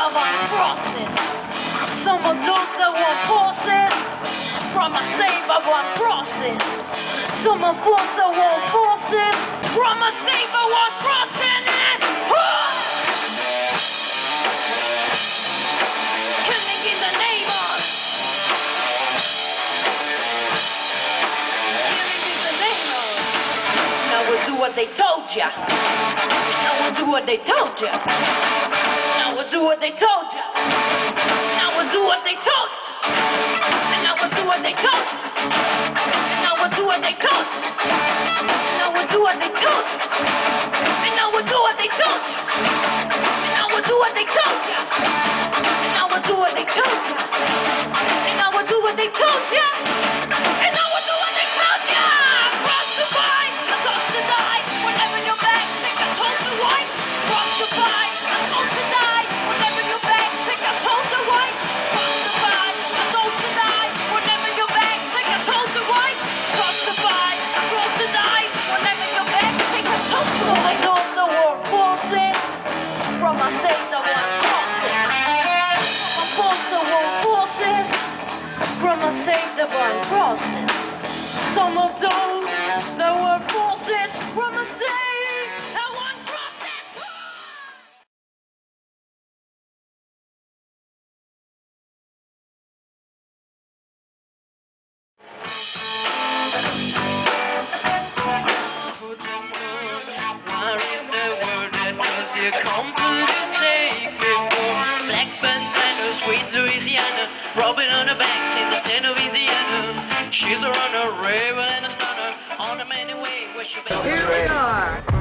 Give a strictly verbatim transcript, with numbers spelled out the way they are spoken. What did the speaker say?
of our crosses. Some of those that want forces from a save of our crosses. Some of us that want forces from a save of our crosses. Killing in the name of. Killing in the name of. Now we'll do what they told ya. Now we'll do what they told ya. Now we'll do what they told ya. Now we'll do what they told ya. And now we'll do what they told ya. And now we'll do what they told ya. Now we'll do what they told ya. And now we'll do what they told ya. And now we'll do what they told ya. And now we'll do what they told ya. And now we'll do what they told ya. And now we'll do what they told ya. Cross the line, I told to die. Whenever you're back, think I told you why. Cross the line, I told to die. Whenever you're back, think I told you why. Cross the line, I told to die. Whenever you're back, think I told you why. Cross the line, I told to die. Whenever you're back, think I told you why. I know the war forces from my save the one crosses. I force the war forces from my save the one crosses. Some of those that were forces from the same that one process. Where in the world that was you come to take me for? Black bandanas, sweet Louisiana, Robin on the banks in the state of Indiana. She's a runner, rebel and a stunner, on a many way where she Here we are.